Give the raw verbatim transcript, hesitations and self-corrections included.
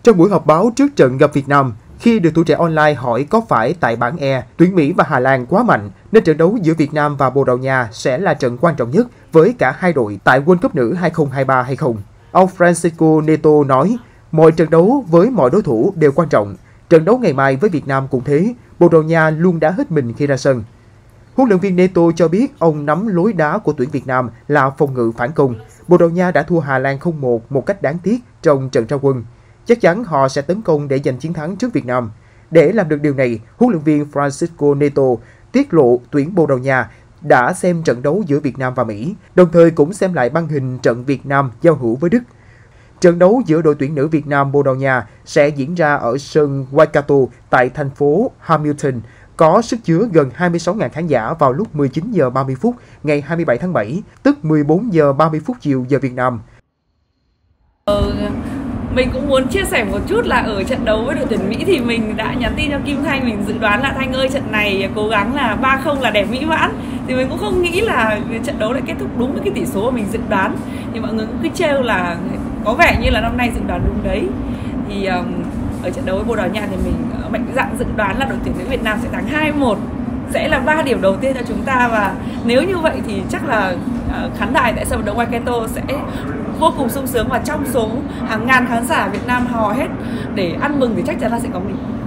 Trong buổi họp báo trước trận gặp Việt Nam, khi được Tuổi Trẻ Online hỏi có phải tại bảng E, tuyển Mỹ và Hà Lan quá mạnh nên trận đấu giữa Việt Nam và Bồ Đào Nha sẽ là trận quan trọng nhất với cả hai đội tại World Cup nữ hai không hai ba hay không? Ông Francisco Neto nói, mọi trận đấu với mọi đối thủ đều quan trọng. Trận đấu ngày mai với Việt Nam cũng thế, Bồ Đào Nha luôn đá hết mình khi ra sân. Huấn luyện viên Neto cho biết ông nắm lối đá của tuyển Việt Nam là phòng ngự phản công. Bồ Đào Nha đã thua Hà Lan không một một cách đáng tiếc trong trận ra quân. Chắc chắn họ sẽ tấn công để giành chiến thắng trước Việt Nam. Để làm được điều này, huấn luyện viên Francisco Neto tiết lộ tuyển Bồ Đào Nha đã xem trận đấu giữa Việt Nam và Mỹ, đồng thời cũng xem lại băng hình trận Việt Nam giao hữu với Đức. Trận đấu giữa đội tuyển nữ Việt Nam Bồ Đào Nha sẽ diễn ra ở sân Waikato tại thành phố Hamilton, có sức chứa gần hai mươi sáu nghìn khán giả vào lúc mười chín giờ ba mươi phút ngày hai mươi bảy tháng bảy, tức mười bốn giờ ba mươi phút chiều giờ Việt Nam. Ờ, mình cũng muốn chia sẻ một chút là ở trận đấu với đội tuyển Mỹ thì mình đã nhắn tin cho Kim Thanh, mình dự đoán là Thanh ơi trận này cố gắng là ba không là đẹp mỹ mãn. Thì mình cũng không nghĩ là trận đấu lại kết thúc đúng với cái tỷ số mà mình dự đoán. Thì mọi người cũng cứ trêu là có vẻ như là năm nay dự đoán đúng đấy. Thì um, ở trận đấu với Bồ Đào Nha thì mình mạnh dạn dự đoán là đội tuyển nữ Việt Nam sẽ thắng hai một, sẽ là ba điểm đầu tiên cho chúng ta, và nếu như vậy thì chắc là uh, khán đài tại sân vận động Waikato sẽ vô cùng sung sướng, và trong số hàng ngàn khán giả Việt Nam hò hét để ăn mừng thì chắc chắn là sẽ có mình.